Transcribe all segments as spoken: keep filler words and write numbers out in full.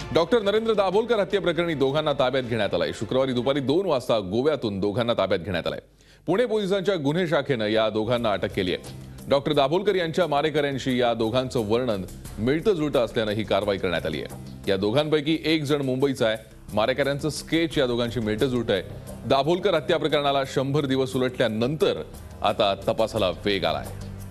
Doctor Narendra Dabholkar हत्या प्रकरणी दोघांना ताब्यात घेण्यात आलंय। शुक्रवारी दुपारी दोन वाजता गोव्यातून दोघांना ताब्यात घेण्यात आलंय। पुणे पोलिसांच्या गुन्हे शाखेनं या दोघांना अटक केली आहे। डॉक्टर दाभोलकर यांच्या मारेकऱ्यांशी या दोघांचं वर्णन मिळतं जुळतं असल्यानं ही कारवाई करण्यात आली आहे। या दोघांपैकी एक जण मुंबईचा आहे। मारेकऱ्यांचं स्केच या दोघांशी मिळतं जुळतं आहे। दाभोलकर हत्या प्रकरणाला शंभर दिवस उलटल्यानंतर आता तपासाला वेग आलाय।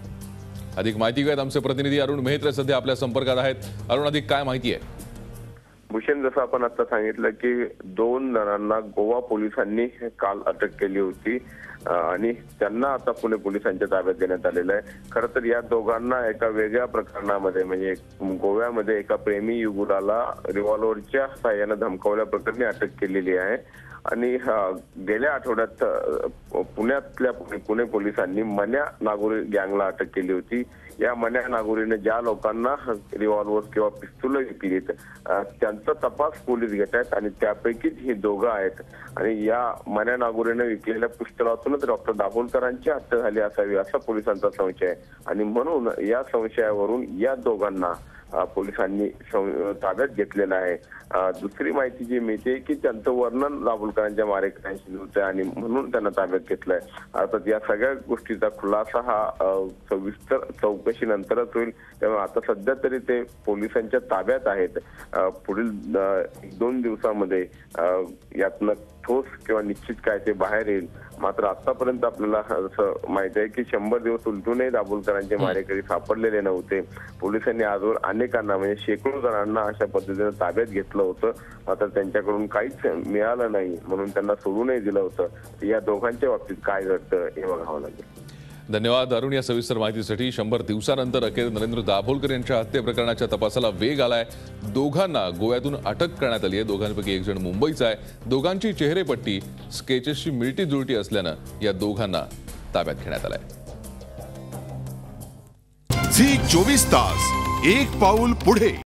अधिक माहिती घेत आमचे प्रतिनिधी अरुण मेहत्रे सध्या आपल्या संपर्कात आहेत। अरुण, अधिक काय माहिती आहे? भूषण, जसं आपण आता सांगितलं की दोन जणांना गोवा पोलिसांनी काल अटक केली होती आणि त्यांना आता पुणे पोलिसांच्या ताब्यात देण्यात आलेलं आहे। खरं तर या दोघांना एका वेगळ्या प्रकरणामध्ये म्हणजे गोव्यामध्ये एका प्रेमी युगुराला रिव्हॉल्व्हरच्या साह्याने धमकावल्या प्रकरणी अटक केलेली आहे। आणि गेल्या आठवड्यात पुण्यातल्या पुणे पोलिसांनी मन्या नागोरी गँगला अटक केली होती। या मन्या नागोरीने ज्या लोकांना रिव्हॉल्व्हर किंवा पिस्तूल विकलीत त्यांचा तपास पोलीस घेत आहेत आणि त्यापैकीच ही दोघं आहेत। आणि या मन्या नागोरीने विकलेल्या पिस्तुलातूनच डॉक्टर दाभोलकरांची हत्या झाली असावी असा पोलिसांचा संशय आहे। आणि म्हणून या संशयावरून या दोघांना पोलिसांनी ताब्यात घेतलेलं आहे। दुसरी माहिती जी मिळते की त्यांचं वर्णन दाभोलकरांच्या मारेकऱ्यांशी जुळतंय आणि म्हणून त्यांना ताब्यात घेतलंय। अर्थात या सगळ्या गोष्टीचा खुलासा हा सविस्तर चौकशी नंतरच होईल। त्यामुळे आता सध्या तरी ते पोलिसांच्या ताब्यात आहेत। पुढील दोन दिवसांमध्ये यातनं ठोस किंवा निश्चित काय ते बाहेर येईल। मात्र आतापर्यंत आपल्याला असं माहिती आहे की शंभर दिवस उलटूनही दाभोलकरांचे मारेकरी सापडलेले नव्हते। पोलिसांनी आजवर अनेकांना म्हणजे शेकडो जणांना अशा पद्धतीने ताब्यात घेतलं होतं, मात्र त्यांच्याकडून काहीच मिळालं नाही म्हणून त्यांना सोडूनही दिलं होतं। या दोघांच्या बाबतीत काय घडतं हे बघावं लागेल। धन्यवाद अरुण, या सविस्तर माहितीसाठी। शंभर दिवसानंतर अखेर नरेंद्र दाभोलकर यांच्या हत्या प्रकरणाच्या तपासाला वेग आलाय। दोघांना गोव्यातून अटक करण्यात आली आहे। दोघांपैकी एक जण मुंबईचा आहे। दोघांची चेहरेपट्टी स्केचेसची मिळती जुळती असल्यानं या दोघांना ताब्यात घेण्यात आलंय। झी चोवीस तास एक पाऊल पुढे।